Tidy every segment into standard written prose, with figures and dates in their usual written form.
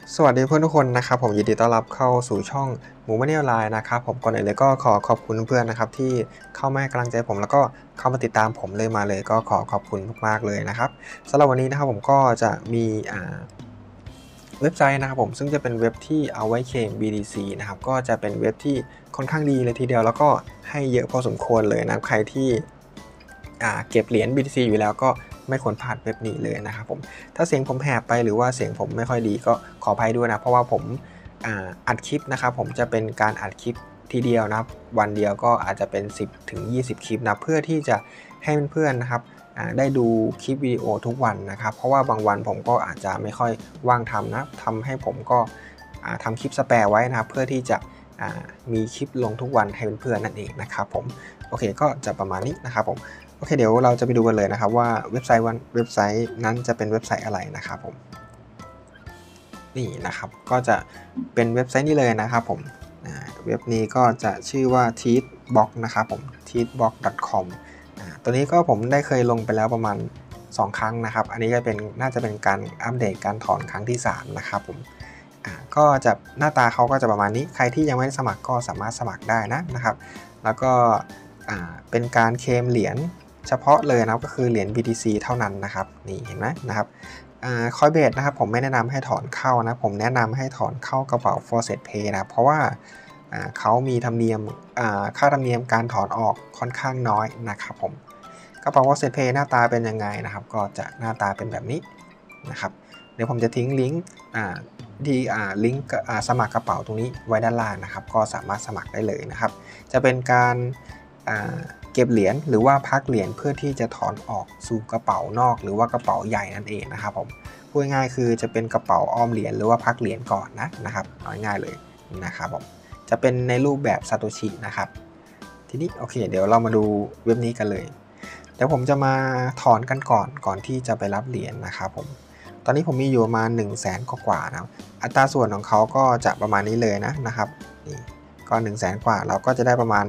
สวัสดีเพื่อนทุกคนนะครับผมยินดีต้อนรับเข้าสู่ช่องหมูมะเนียวไลน์นะครับผมก่อนอื่นเลยก็ขอขอบคุณเพื่อนนะครับที่เข้ามาให้กำลังใจผมแล้วก็เข้ามาติดตามผมเลยมาเลยก็ขอขอบคุณมากๆเลยนะครับสำหรับวันนี้นะครับผมก็จะมีเว็บไซต์นะครับผมซึ่งจะเป็นเว็บที่เอาไว้เคลม BTC นะครับก็จะเป็นเว็บที่ค่อนข้างดีเลยทีเดียวแล้วก็ให้เยอะพอสมควรเลยนะใครที่เก็บเหรียญ BTC อยู่แล้วก็ไม่ควรพลาดเว็บนี้เลยนะครับผมถ้าเสียงผมแหบไปหรือว่าเสียงผมไม่ค่อยดีก็ขออภัยด้วยนะเพราะว่าผมอัดคลิปนะครับผมจะเป็นการอัดคลิปทีเดียวนะครับวันเดียวก็อาจจะเป็น10 ถึง 20 คลิปนะเพื่อที่จะให้เพื่อนๆนะครับได้ดูคลิปวิดีโอทุกวันนะครับเพราะว่าบางวันผมก็อาจจะไม่ค่อยว่างทำนะทำให้ผมก็ทำคลิปสแปร์ไว้นะครับเพื่อที่จะมีคลิปลงทุกวันให้เพื่อนๆนั่นเองนะครับผมโอเคก็จะประมาณนี้นะครับผมโอเคเดี๋ยวเราจะไปดูกันเลยนะครับว่าเว็บไซต์นั้นจะเป็นเว็บไซต์อะไรนะครับผมนี่นะครับก็จะเป็นเว็บไซต์นี้เลยนะครับผมเว็บนี้ก็จะชื่อว่า teachbox นะครับผม teachbox.com ตัวนี้ก็ผมได้เคยลงไปแล้วประมาณ2ครั้งนะครับอันนี้ก็เป็นน่าจะเป็นการอัปเดตการถอนครั้งที่3นะครับผมก็จะหน้าตาเขาก็จะประมาณนี้ใครที่ยังไม่ได้สมัครก็สามารถสมัครได้นะครับแล้วก็เป็นการเคลมเหรียญเฉพาะเลยนะก็คือเหรียญ BTC เท่านั้นนะครับนี่เห็นไหมนะครับCoinbase นะครับผมไม่แนะนำให้ถอนเข้านะผมแนะนำให้ถอนเข้ากระเป๋า Faucet Pay นะเพราะว่าเขามีธรรมเนียมค่าธรรมเนียมการถอนออกค่อนข้างน้อยนะครับผมกระเป๋า Faucet Pay หน้าตาเป็นยังไงนะครับก็จะหน้าตาเป็นแบบนี้นะครับเดี๋ยวผมจะทิ้งลิงก์ที่ลิงก์สมัครกระเป๋าตรงนี้ไว้ด้านล่างนะครับก็สามารถสมัครได้เลยนะครับจะเป็นการเก็บเหรียญหรือว่าพักเหรียญเพื่อที่จะถอนออกสู่กระเป๋านอกหรือว่ากระเป๋าใหญ่นั่นเองนะครับผมพูดง่ายๆคือจะเป็นกระเป๋าออมเหรียญหรือว่าพักเหรียญก่อนนะครับเอาง่ายๆเลยนะครับผมจะเป็นในรูปแบบซาโตชินะครับทีนี้โอเคเดี๋ยวเรามาดูเว็บนี้กันเลยเดี๋ยวผมจะมาถอนกันก่อนที่จะไปรับเหรียญนะครับผมตอนนี้ผมมีอยู่ประมาณ 100,000 กว่านะอัตราส่วนของเขาก็จะประมาณนี้เลยนะครับนี่ก็ 100,000 กว่าเราก็จะได้ประมาณ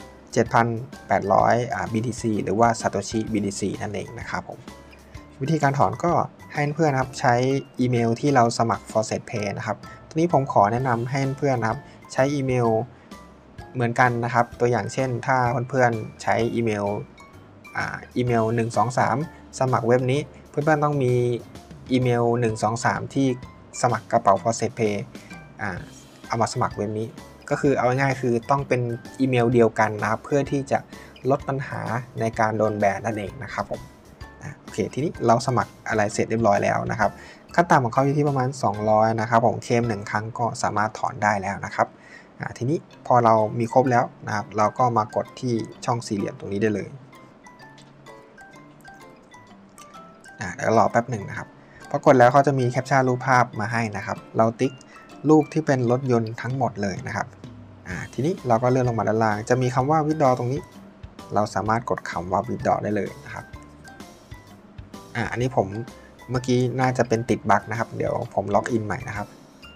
7,800 BTC หรือว่า Satoshi BTC นั่นเองนะครับผมวิธีการถอนก็ให้เพื่อนนะครับใช้อีเมลที่เราสมัคร Faucet Pay นะครับทีนี้ผมขอแนะนำให้เพื่อนนะครับใช้อีเมลเหมือนกันนะครับตัวอย่างเช่นถ้าเพื่อนๆใช้อีเมล123สมัครเว็บนี้เพื่อนๆต้องมีอีเมล123ที่สมัครกระเป๋า Faucet Pay เอามาสมัครเว็บนี้ก็คือเอาง่ายๆคือต้องเป็นอีเมลเดียวกันนะครับเพื่อที่จะลดปัญหาในการโดนแบนนั่นเองนะครับผมโอเคทีนี้เราสมัครอะไรเสร็จเรียบร้อยแล้วนะครับขั้นต่ำของเขาอยู่ที่ประมาณ200นะครับผมเคลม1ครั้งก็สามารถถอนได้แล้วนะครับทีนี้พอเรามีครบแล้วนะครับเราก็มากดที่ช่องสี่เหลี่ยมตรงนี้ได้เลยเดี๋ยวรอแป๊บหนึ่งนะครับพอกดแล้วเขาจะมีแคปชั่นรูปภาพมาให้นะครับเราติ๊กรูปที่เป็นรถยนต์ทั้งหมดเลยนะครับทีนี้เราก็เลื่อนลงมาด้านล่างจะมีคำว่า withdraw ตรงนี้เราสามารถกดคำว่า withdraw ได้เลยนะครับอันนี้ผมเมื่อกี้น่าจะเป็นติดบั๊กนะครับเดี๋ยวผมล็อกอินใหม่นะครับ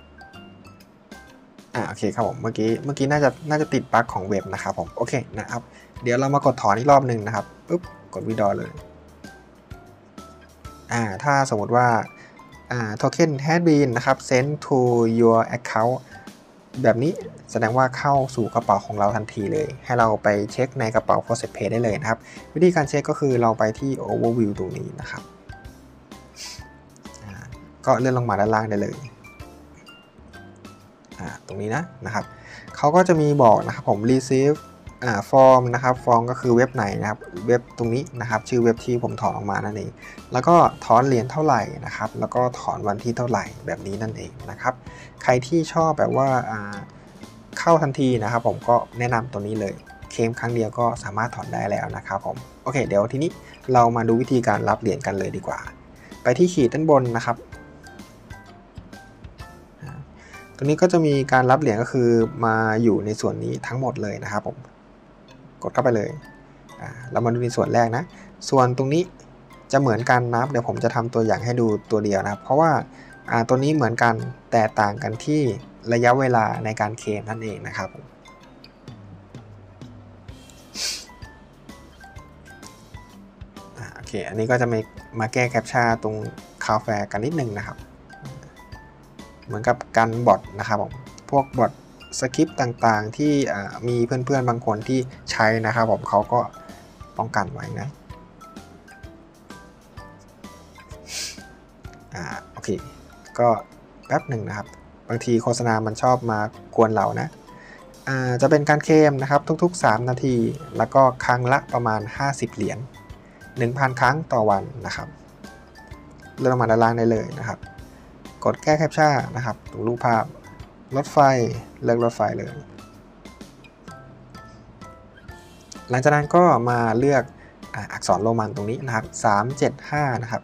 โอเคครับผมเมื่อกี้น่าจะติดบั๊กของเว็บนะครับผมโอเคนะครับเดี๋ยวเรามากดถอนอีกรอบหนึ่งนะครับปุ๊บกด withdraw เลยถ้าสมมติว่าtoken has been นะครับ sent to your account แบบนี้แสดงว่าเข้าสู่กระเป๋าของเราทันทีเลยให้เราไปเช็คในกระเป๋า Faucet Pay ได้เลยนะครับวิธีการเช็คก็คือเราไปที่ overview ตรงนี้นะครับก็เลื่อนลงมาด้านล่างได้เลยตรงนี้นะครับเขาก็จะมีบอกนะครับผม receive form นะครับ form ก็คือเว็บไหนนะครับเว็บตรงนี้นะครับชื่อเว็บที่ผมถอนออกมานั่นเองแล้วก็ถอนเหรียญเท่าไหร่นะครับแล้วก็ถอนวันที่เท่าไหร่แบบนี้นั่นเองนะครับใครที่ชอบแบบว่าเข้าทันทีนะครับผมก็แนะนำตัวนี้เลยเคลมครั้งเดียวก็สามารถถอนได้แล้วนะครับผมโอเคเดี๋ยวทีนี้เรามาดูวิธีการรับเหรียญกันเลยดีกว่าไปที่ขีดด้านบนนะครับตรงนี้ก็จะมีการรับเหรียญก็คือมาอยู่ในส่วนนี้ทั้งหมดเลยนะครับผมกดเข้าไปเลยเรามาดูในส่วนแรกนะส่วนตรงนี้จะเหมือนกันนะเดี๋ยวผมจะทำตัวอย่างให้ดูตัวเดียวนะเพราะว่าตัวนี้เหมือนกันแต่ต่างกันที่ระยะเวลาในการเคลมนั่นเองนะครับโอเคอันนี้ก็จะมาแก้แคปชั่นตรงคาเฟ่กันนิดนึงนะครับเหมือนกับกันบอทนะครับผมพวกบอทสคริปต์ต่างๆที่มีเพื่อนๆบางคนที่ใช้นะครับผมเขาก็ป้องกันไว้นะโอเคก็แป๊บหนึ่งนะครับบางทีโฆษณามันชอบมากวนเรานะจะเป็นการเคลมนะครับทุกๆ3นาทีแล้วก็ครั้งละประมาณ50เหรียญ 1,000 ครั้งต่อวันนะครับเลื่อนลงมาด้านล่างได้เลยนะครับกดแก้แคปชั่นนะครับตรงรูปภาพรถไฟเลือกรถไฟเลยหลังจากนั้นก็มาเลือกอักษรโรมันตรงนี้นะครับ375นะครับ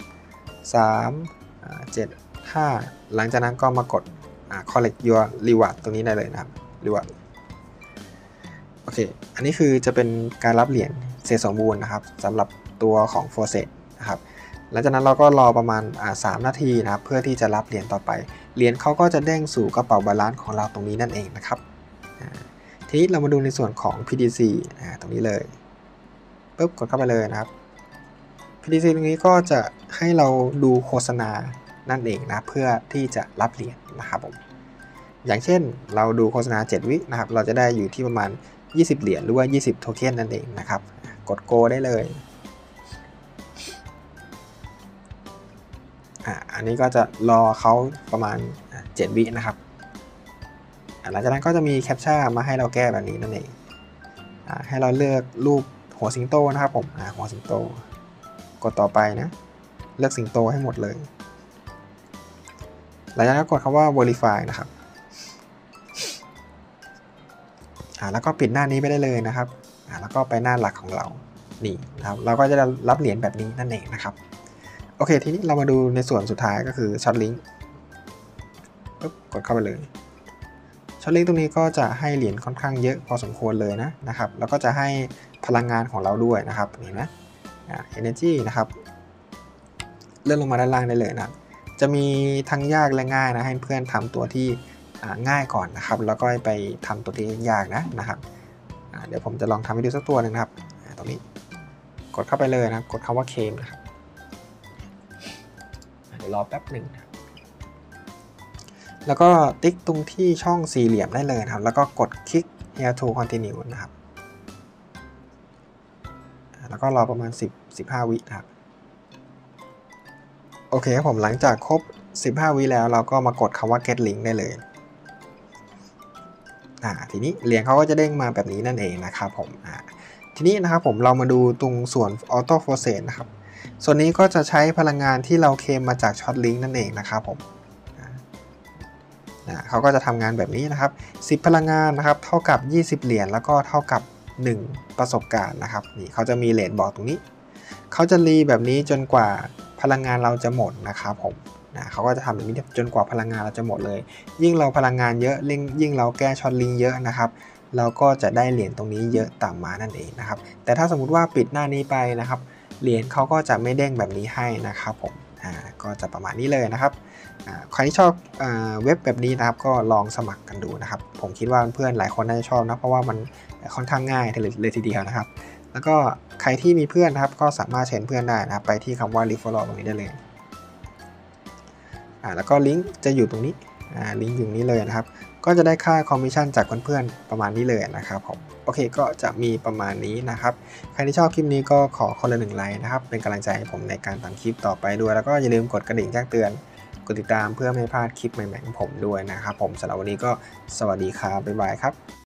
375หลังจากนั้นก็มากดcollect your reward ตรงนี้ได้เลยนะครับ reward โอเคอันนี้คือจะเป็นการรับเหรียญเสร็จสมบูรณ์นะครับสำหรับตัวของ f o r s e t นะครับหลังจากนั้นเราก็รอประมาณ3นาทีนะครับเพื่อที่จะรับเหรียญต่อไปเหรียญเขาก็จะเด้งสู่กระเป๋าบาลานซ์ของเราตรงนี้นั่นเองนะครับทีนี้เรามาดูในส่วนของ PDC ตรงนี้เลยปุ๊บกดเข้าไปเลยนะครับ PDC ตรงนี้ก็จะให้เราดูโฆษณานั่นเองนะเพื่อที่จะรับเหรียญนะครับผมอย่างเช่นเราดูโฆษณา7วินะครับเราจะได้อยู่ที่ประมาณ20เหรียญหรือว่า20โทเค็นนั่นเองนะครับกด Go ได้เลยอันนี้ก็จะรอเขาประมาณ7วินะครับหลังจากนั้นก็จะมีแคปชั่นมาให้เราแก้แบบนี้นั่นเองให้เราเลือกรูปหัวสิงโตนะครับผมหัวสิงโตกดต่อไปนะเลือกสิงโตให้หมดเลยหลังจากนั้นกดคำว่า verify นะครับแล้วก็ปิดหน้านี้ไปได้เลยนะครับแล้วก็ไปหน้าหลักของเรานี่นะครับเราก็จะรับเหรียญแบบนี้นั่นเองนะครับโอเคทีนี้เรามาดูในส่วนสุดท้ายก็คือช็อตลิงก์ปุ๊บกดเข้าไปเลยช็อตลิงก์ตรงนี้ก็จะให้เหรียญค่อนข้างเยอะพอสมควรเลยนะครับแล้วก็จะให้พลังงานของเราด้วยนะครับเห็นไหมenergy นะครับเลื่อนลงมาด้านล่างได้เลยนะจะมีทั้งยากและง่ายนะให้เพื่อนทำตัวที่ง่ายก่อนนะครับแล้วก็ไปทำตัวที่ยากนะครับเดี๋ยวผมจะลองทำให้ดูสักตัวหนึ่งนะครับตรงนี้กดเข้าไปเลยนะกดคำว่าเคมนะครับเดี๋ยวรอแป๊บหนึ่งนะแล้วก็ติ๊กตรงที่ช่องสี่เหลี่ยมได้เลยนะครับแล้วก็กดคลิก here to continue นะครับแล้วก็รอประมาณ15วินะครับโอเคครับผมหลังจากครบ15วิแล้วเราก็มากดคำว่า get link ได้เลยทีนี้เหรียญเขาก็จะเด้งมาแบบนี้นั่นเองนะครับผมทีนี้นะครับผมเรามาดูตรงส่วน auto process นะครับส่วนนี้ก็จะใช้พลังงานที่เราเคลมมาจากช็อตลิงก์นั่นเองนะครับผมเขาก็จะทำงานแบบนี้นะครับ10พลังงานนะครับเท่ากับ20เหรียญแล้วก็เท่ากับ1ประสบการณ์นะครับนี่เขาจะมีเรทบอกตรงนี้เขาจะรีแบบนี้จนกว่าพลังงานเราจะหมดนะครับผมเขาก็จะทำแบบนี้จนกว่าพลังงานเราจะหมดเลยยิ่งเราพลังงานเยอะยิ่งเราแก้ช็อตลิงก์เยอะนะครับเราก็จะได้เหรียญตรงนี้เยอะตามมานั่นเองนะครับแต่ถ้าสมมุติว่าปิดหน้านี้ไปนะครับเหรียญเขาก็จะไม่เด้งแบบนี้ให้นะครับผมก็จะประมาณนี้เลยนะครับใครที่ชอบเว็บแบบนี้นะครับก็ลองสมัครกันดูนะครับผมคิดว่าเพื่อนหลายคนน่าจะชอบนะเพราะว่ามันค่อนข้างง่ายเลยทีเดียวนะครับแล้วก็ใครที่มีเพื่อนนะครับก็สามารถเชิญเพื่อนได้นะครับไปที่คำว่า referral ตรงนี้ได้เลยแล้วก็ลิงก์จะอยู่ตรงนี้ลิงก์อยู่นี้เลยนะครับก็จะได้ค่าคอมมิชชั่นจากเพื่อนๆประมาณนี้เลยนะครับผมโอเคก็จะมีประมาณนี้นะครับใครที่ชอบคลิปนี้ก็ขอคนละ1 ไลค์นะครับเป็นกำลังใจให้ผมในการทำคลิปต่อไปด้วยแล้วก็อย่าลืมกดกระดิ่งแจ้งเตือนกดติดตามเพื่อไม่พลาดคลิปใหม่ๆของผมด้วยนะครับผมสำหรับวันนี้ก็สวัสดีครับบ๊ายบายครับ